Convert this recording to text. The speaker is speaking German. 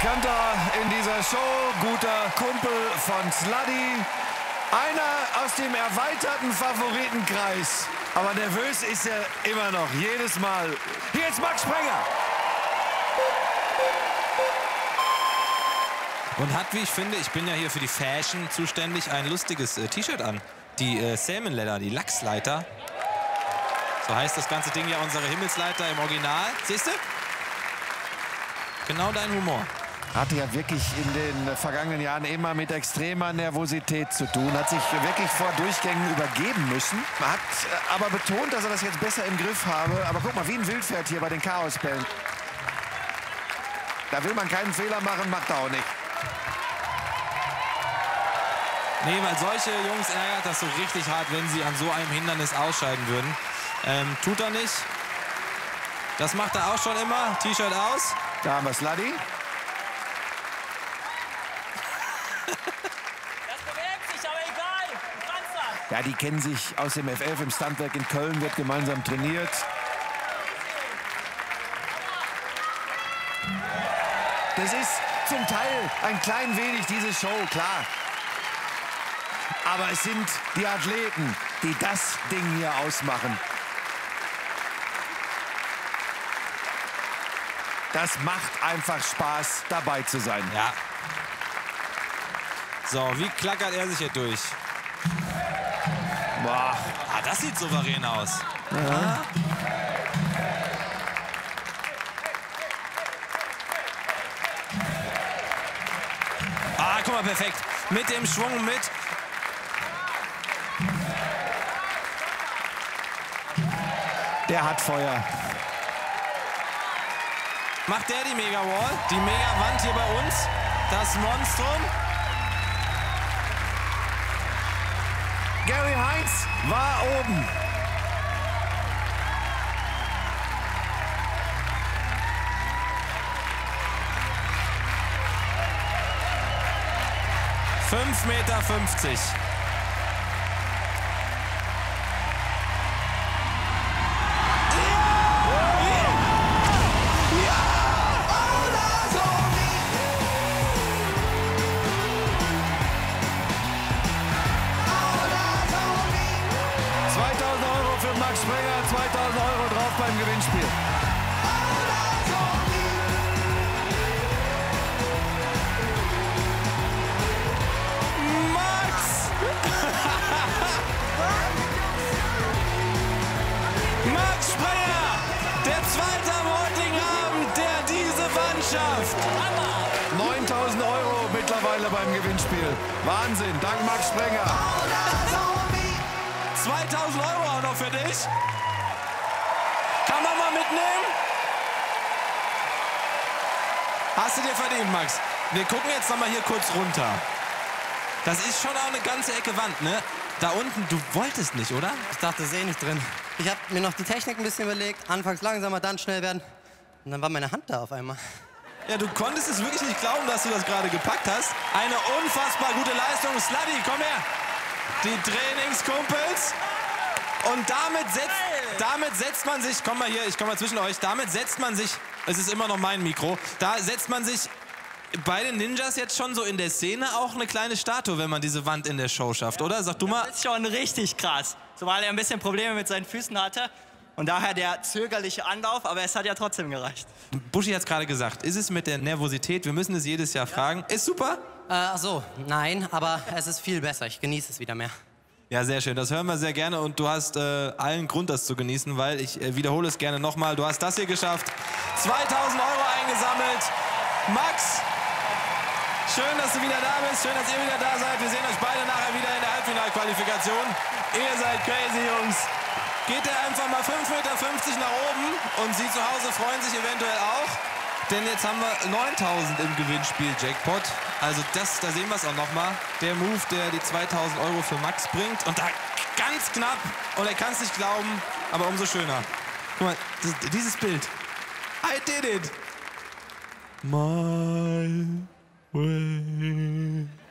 Bekannter in dieser Show, guter Kumpel von Sluddy. Einer aus dem erweiterten Favoritenkreis. Aber nervös ist er immer noch, jedes Mal. Hier ist Max Sprenger. Und hat, wie ich finde, ich bin ja hier für die Fashion zuständig, ein lustiges T-Shirt an. Die Salmon Leather, die Lachsleiter. So heißt das ganze Ding ja, unsere Himmelsleiter im Original. Siehst du? Genau dein Humor. Hatte ja wirklich in den vergangenen Jahren immer mit extremer Nervosität zu tun. Hat sich wirklich vor Durchgängen übergeben müssen. Hat aber betont, dass er das jetzt besser im Griff habe. Aber guck mal, wie ein Wildpferd hier bei den Chaosbällen. Da will man keinen Fehler machen, macht er auch nicht. Nee, weil solche Jungs ärgert das so richtig hart, wenn sie an so einem Hindernis ausscheiden würden. Tut er nicht. Das macht er auch schon immer. T-Shirt aus. Da haben wir Sluddy. Das bewegt sich, aber egal. Du kannst das. Ja, die kennen sich aus dem F11 im Standwerk in Köln, wird gemeinsam trainiert. Das ist zum Teil ein klein wenig diese Show, klar. Aber es sind die Athleten, die das Ding hier ausmachen. Das macht einfach Spaß, dabei zu sein. Ja. So, wie klackert er sich hier durch? Boah. Ah, das sieht souverän aus. Ja. Ah, guck mal, perfekt. Mit dem Schwung mit. Der hat Feuer. Macht der die Mega-Wall? Die Mega-Wand hier bei uns? Das Monstrum? Gary Heinz war oben. €5,50 Meter. Max Sprenger, 2.000 € drauf beim Gewinnspiel. Max! Max Sprenger! Der zweite Voting-Abend, der diese Wand schafft. 9.000 € mittlerweile beim Gewinnspiel. Wahnsinn, dank Max Sprenger. 2.000 € auch noch für dich. Kann man mal mitnehmen? Hast du dir verdient, Max. Wir gucken jetzt noch mal hier kurz runter. Das ist schon auch eine ganze Ecke Wand, ne? Da unten, du wolltest nicht, oder? Ich dachte, das ist eh nicht drin. Ich habe mir noch die Technik ein bisschen überlegt. Anfangs langsamer, dann schnell werden. Und dann war meine Hand da auf einmal. Ja, du konntest es wirklich nicht glauben, dass du das gerade gepackt hast. Eine unfassbar gute Leistung. Sluddy, komm her. Die Trainingskumpels. Und damit setzt man sich, komm mal hier, ich komm mal zwischen euch, damit setzt man sich, es ist immer noch mein Mikro, da setzt man sich bei den Ninjas jetzt schon so in der Szene auch eine kleine Statue, wenn man diese Wand in der Show schafft, oder? Sag du mal. Das ist schon richtig krass. Zumal er ein bisschen Probleme mit seinen Füßen hatte. Und daher der zögerliche Anlauf, aber es hat ja trotzdem gereicht. Buschi hat es gerade gesagt, ist es mit der Nervosität, wir müssen es jedes Jahr fragen, ist super? Ach so, nein, aber es ist viel besser. Ich genieße es wieder mehr. Ja, sehr schön. Das hören wir sehr gerne und du hast allen Grund, das zu genießen, weil ich wiederhole es gerne nochmal. Du hast das hier geschafft. 2.000 € eingesammelt. Max, schön, dass du wieder da bist. Schön, dass ihr wieder da seid. Wir sehen euch beide nachher wieder in der Halbfinalqualifikation. Ihr seid crazy, Jungs. Geht ihr einfach mal 5,50 Meter nach oben und Sie zu Hause freuen sich eventuell auch. Denn jetzt haben wir 9.000 im Gewinnspiel Jackpot. Also da sehen wir es auch nochmal. Der Move, der die 2.000 € für Max bringt. Und da ganz knapp. Und er kann es nicht glauben, aber umso schöner. Guck mal, dieses Bild. I did it. My way.